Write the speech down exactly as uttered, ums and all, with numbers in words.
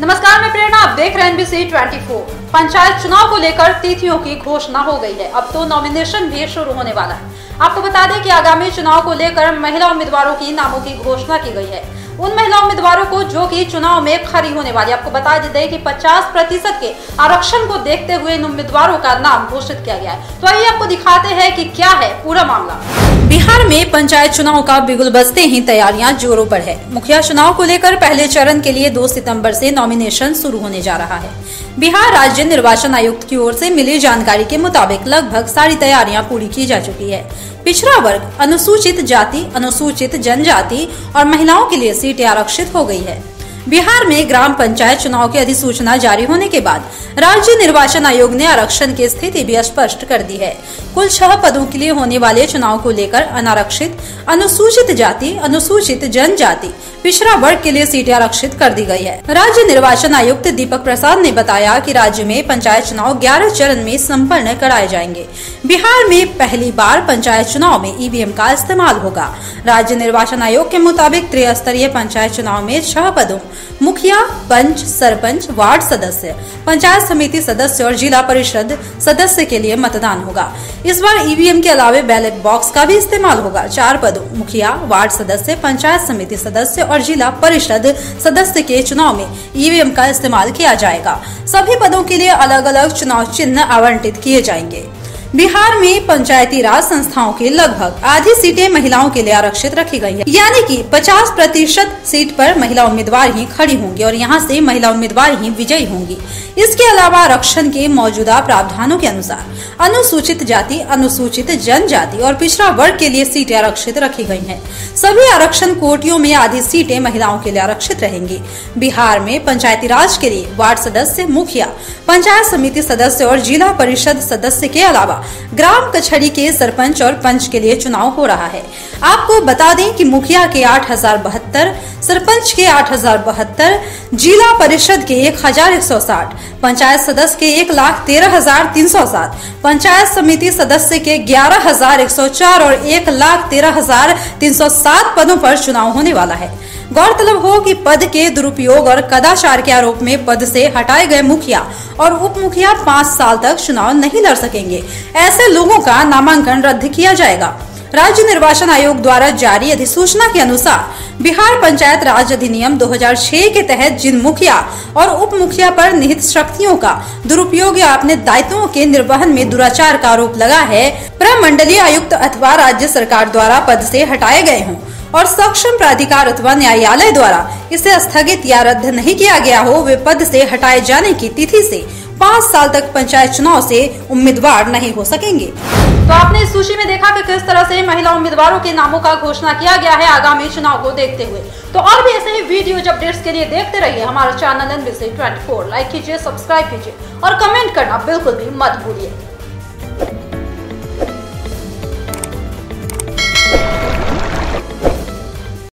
नमस्कार, मैं प्रेरणा, आप देख रहे हैं एनबीसी चौबीस। पंचायत चुनाव को लेकर तिथियों की घोषणा हो गई है। अब तो नॉमिनेशन भी शुरू होने वाला है। आपको बता दें कि आगामी चुनाव को लेकर महिला उम्मीदवारों की नामों की घोषणा की गई है। उन महिला उम्मीदवारों को जो कि चुनाव में खड़ी होने वाली। आपको बता दें कि पचास प्रतिशत के आरक्षण को देखते हुए इन उम्मीदवारों का नाम घोषित किया गया है। तो आइए आपको दिखाते हैं कि क्या है पूरा मामला। बिहार में पंचायत चुनाव का बिगुल बजते ही तैयारियां जोरों पर है। मुखिया चुनाव को लेकर पहले चरण के लिए दो सितंबर से नॉमिनेशन शुरू होने जा रहा है। बिहार राज्य निर्वाचन आयुक्त की ओर से मिली जानकारी के मुताबिक लगभग सारी तैयारियां पूरी की जा चुकी है। पिछड़ा वर्ग, अनुसूचित जाति, अनुसूचित जनजाति और महिलाओं के लिए सीटें आरक्षित हो गई है। बिहार में ग्राम पंचायत चुनाव की अधिसूचना जारी होने के बाद राज्य निर्वाचन आयोग ने आरक्षण की स्थिति भी स्पष्ट कर दी है। कुल छह पदों के लिए होने वाले चुनाव को लेकर अनारक्षित, अनुसूचित जाति, अनुसूचित जनजाति, पिछड़ा वर्ग के लिए सीटें आरक्षित कर दी गई है। राज्य निर्वाचन आयुक्त दीपक प्रसाद ने बताया कि राज्य में पंचायत चुनाव ग्यारह चरण में संपन्न कराए जाएंगे। बिहार में पहली बार पंचायत चुनाव में ईवीएम का इस्तेमाल होगा। राज्य निर्वाचन आयोग के मुताबिक त्रिस्तरीय पंचायत चुनाव में छह पदों मुखिया, पंच, सरपंच, वार्ड सदस्य, पंचायत समिति सदस्य और जिला परिषद सदस्य के लिए मतदान होगा। इस बार ईवीएम के अलावे बैलेट बॉक्स का भी इस्तेमाल होगा। चार पदों मुखिया, वार्ड सदस्य, पंचायत समिति सदस्य और जिला परिषद सदस्य के चुनाव में ईवीएम का इस्तेमाल किया जाएगा। सभी पदों के लिए अलग अलग चुनाव चिन्ह आवंटित किए जाएंगे। बिहार में पंचायती राज संस्थाओं की लगभग आधी सीटें महिलाओं के लिए आरक्षित रखी गई है, यानी कि पचास प्रतिशत सीट पर महिला उम्मीदवार ही खड़ी होंगी और यहां से महिला उम्मीदवार ही विजयी होंगी। इसके अलावा आरक्षण के मौजूदा प्रावधानों के अनुसार अनुसूचित जाति, अनुसूचित जनजाति और पिछड़ा वर्ग के लिए सीटें आरक्षित रखी गई हैं। सभी आरक्षण कोटियों में आधी सीटें महिलाओं के लिए आरक्षित रहेंगी। बिहार में पंचायती राज के लिए वार्ड सदस्य, मुखिया, पंचायत समिति सदस्य और जिला परिषद सदस्य के अलावा ग्राम कचहरी के सरपंच और पंच के लिए चुनाव हो रहा है। आपको बता दें कि मुखिया के आठ हजार बहत्तर, सरपंच के आठ हजार बहत्तर, जिला परिषद के एक हजार एक सौ साठ, पंचायत सदस्य के एक लाख तेरह हजार तीन सौ सात, पंचायत समिति सदस्य के ग्यारह हजार एक सौ चार और एक लाख तेरह हजार तीन सौ सात पदों पर चुनाव होने वाला है। गौरतलब हो कि पद के दुरुपयोग और कदाचार के आरोप में पद से हटाए गए मुखिया और उप मुखिया पाँच साल तक चुनाव नहीं लड़ सकेंगे। ऐसे लोगों का नामांकन रद्द किया जाएगा। राज्य निर्वाचन आयोग द्वारा जारी अधिसूचना के अनुसार बिहार पंचायत राज अधिनियम दो हजार छह के तहत जिन मुखिया और उप मुखिया पर निहित शक्तियों का दुरुपयोग या अपने दायित्वों के निर्वहन में दुराचार का आरोप लगा है, प्रमंडलीय आयुक्त अथवा राज्य सरकार द्वारा पद से हटाए गए हों और सक्षम प्राधिकार अथवा न्यायालय द्वारा इसे स्थगित या रद्द नहीं किया गया हो, वे पद से हटाए जाने की तिथि से पाँच साल तक पंचायत चुनाव से उम्मीदवार नहीं हो सकेंगे। तो आपने इस सूची में देखा कि किस तरह से महिला उम्मीदवारों के नामों का घोषणा किया गया है आगामी चुनाव को देखते हुए। तो और भी ऐसे ही वीडियो अपडेट्स के लिए देखते रहिए हमारा चैनल एनबीसी चौबीस। लाइक कीजिए, सब्सक्राइब कीजिए और कमेंट करना बिल्कुल भी मत भूलिए।